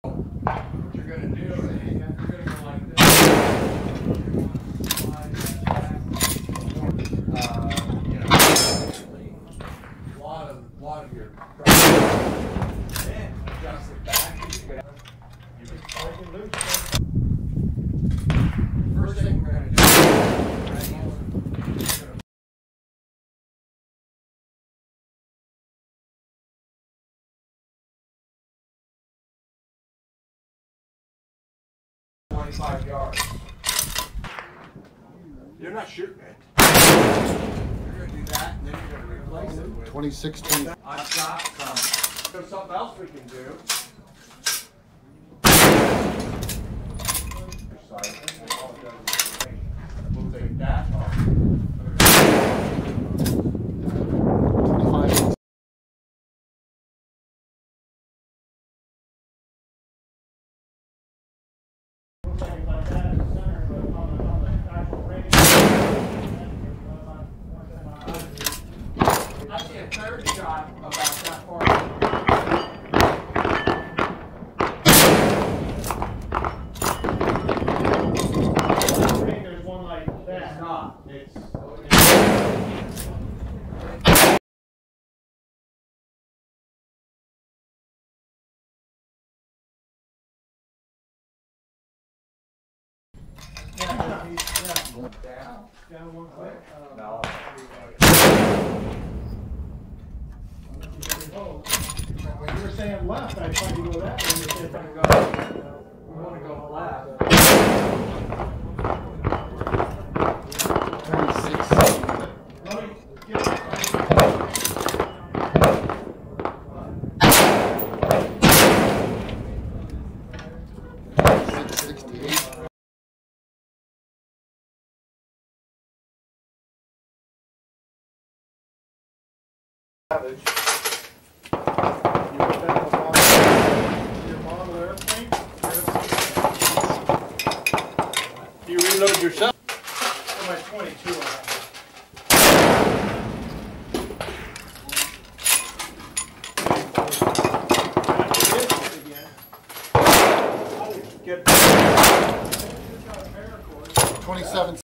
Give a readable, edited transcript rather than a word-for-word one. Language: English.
What you're going to do is you're going to go like this. A lot of your then adjust it back. You can break it loose. First thing we're going to do is 25 yards. You're not shooting it. You're going to do that, and then you're going to replace it with 26, 20. I've got there's something else we can do. We'll take that off. 25. I see a third shot about that far. I think there's one like that. It's not. It's Down one foot. no. When you were saying left, I tried to go that way. You said We want to go left. 26. let me get it. 668. Your model airplane. Do you reload yourself? For my 22 I have. Get 27.